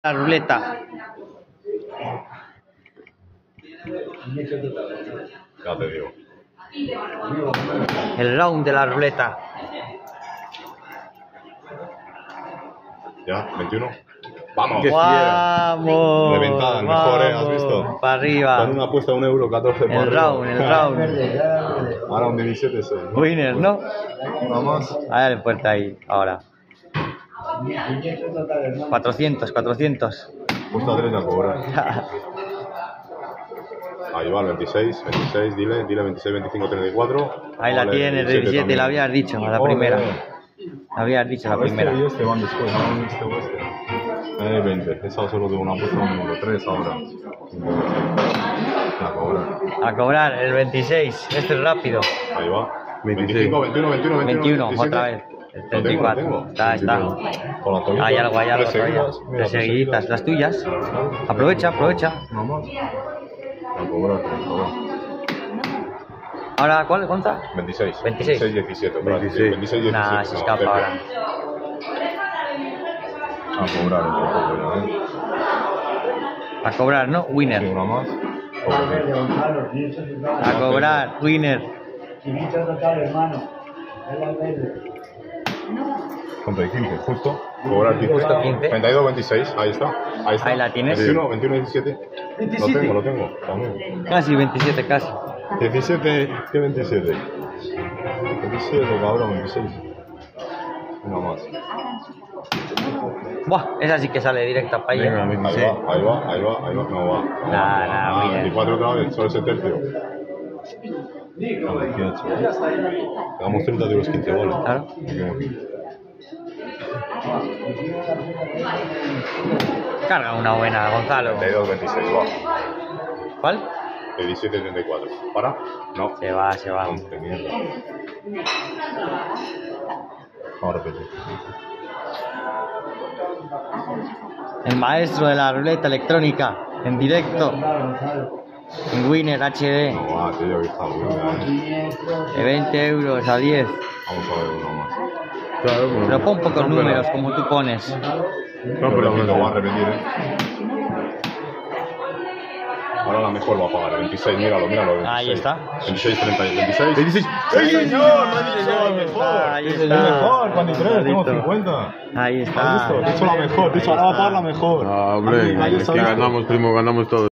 La ruleta. Ya te digo. El round de la ruleta. Ya, 21. ¡Vamos! ¡Vamos! Reventada, el mejor, ¿has visto? Para arriba. Con una apuesta de €1, 14 por El round, el round. Ahora un 17 6. Winner, ¿no? Vamos. Dale puerta ahí, ahora. 400, 400. Puesta 3 a cobrar. Ahí va el 26, 26, dile 26, 25, 34. Ahí la tienes, de 17, la habías dicho, a la primera. La habías dicho, la primera. Este y este van después, no este o este. 20, esa solo tengo una apuesta de €1, 3 ahora. A cobrar. A cobrar, el 26, este es rápido. Ahí va. 25, 21, 21, 21, 27. otra vez. El Lo tengo, 34. lo tengo. Está. Con la toallita, Hay algo, hay algo. 3 seguidas. Mira, Tres seguiditas, las tuyas. Aprovecha, aprovecha. Vamos. A cobrar, a cobrar. Ahora, ¿cuál? ¿Cuánta? 26. 26. 26, 17. 26. 26, 17. Nah, se escapa ahora. A cobrar un poco, ¿eh? A cobrar, ¿no? Sí, Winner. una más. A cobrar, winner. Contra 15, justo. Cobrar 15. Justo 15. 32, 26. Ahí está. Ahí está. Ahí la tienes. 21, 21, 17. Lo tengo. También. Casi 27, casi. 17, ¿qué 27? 27, cabrón, 26. Una más. Buah, esa sí que sale directa para allá. Ahí va. No va. Nah, 24 otra vez, solo ese tercio. 18. Damos 30 de los 15, ¿vale? Claro. Carga una buena, Gonzalo. 32, 26, va. ¿Cuál? 17, 34. ¿Para? No. Se va, se va. 11, mierda. Ahora repetir. El maestro de la ruleta electrónica, en directo, en Winner HD, No va, tío, que está bien. de 20 euros a 10. Vamos a ver uno más. Pero pon pocos números como tú pones. No, pero lo va a repetir, Ahora la mejor va a pagar, 26, míralo, 26. Ahí está. 26, 30, 26. 26. ¡Sí, señor! ¡No he dicho la Ahí mejor! está, ahí ¡Es está. la mejor! 43, tengo Clarito. 50. Ahí ¿Has está. visto? He dicho la mejor, he dicho ahora va a pagar la mejor. Ah, hombre, Ahí es está que listo. ganamos, primo, ganamos todo.